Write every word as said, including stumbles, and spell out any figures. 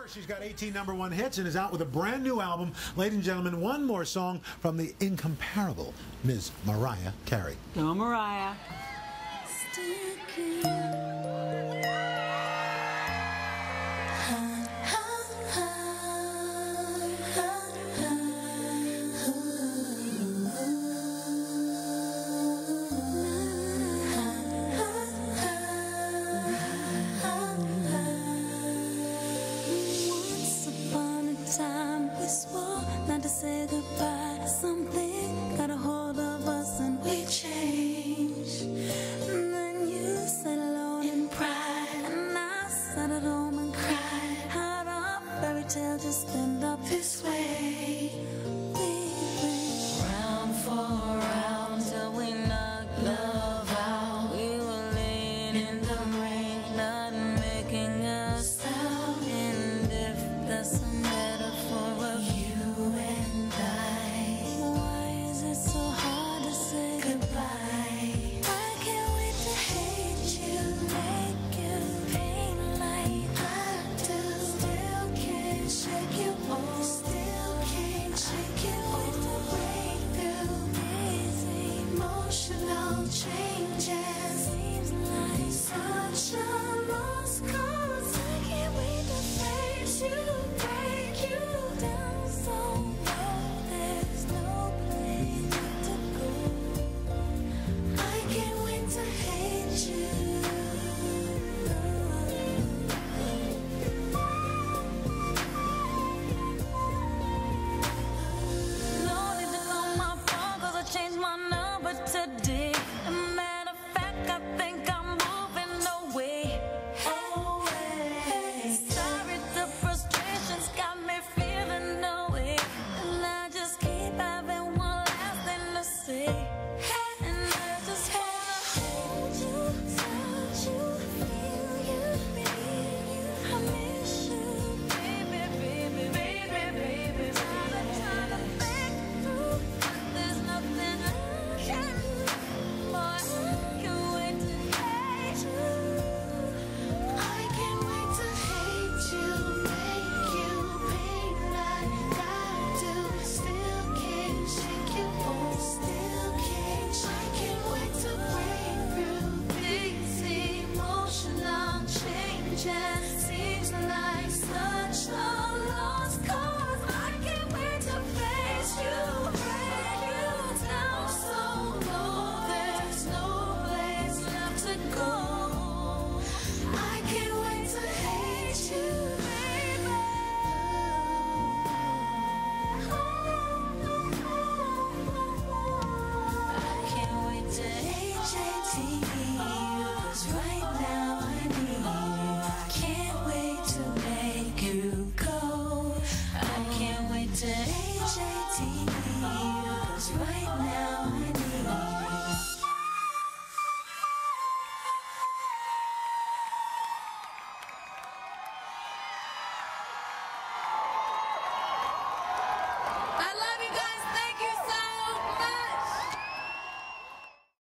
She's got eighteen number one hits and is out with a brand new album. Ladies and gentlemen, one more song from the incomparable Miz Mariah Carey. Go, Mariah. Not to say goodbye to something, got a hold of us and we changed. And then you sat alone in pride, and I sat at home and cried. How our fairy tale just end up this way? We went round for round till we knocked love out. We were laying in the rain, not making a sound. And if that's a metaphor of you and I, why is it so hard to say goodbye? I can't wait to hate you, make you pain like I do. Still can't shake you off, still can't shake you off. To break through these emotional changes seems like such a lost cause. I can't wait to face you, break you down so low there's no place to go. I can't wait to hate you. No need to call my phone cause I changed my number today. As a matter of fact, I think I'm moving away. Away. Sorry, the frustration's got me feeling no way. And I just keep having one last thing to say. And I just wanna hold you, touch you, feel you, feel you. I miss you, baby, baby, baby, baby. Tryna, tryna break through, but there's nothing I can do. Boy, I can't wait to hate you. I can't wait to hate you, make you pain like I do. Still can't shake you off, still can't. I can't wait to break through these emotional changes. Seems like such a lost cause. I can't wait to face you, break you down so low there's no place left to go. I can't wait to hate you, baby. I can't wait to H A T you, 'cause right now I need you. I can't wait to make you go. I can't wait to H A T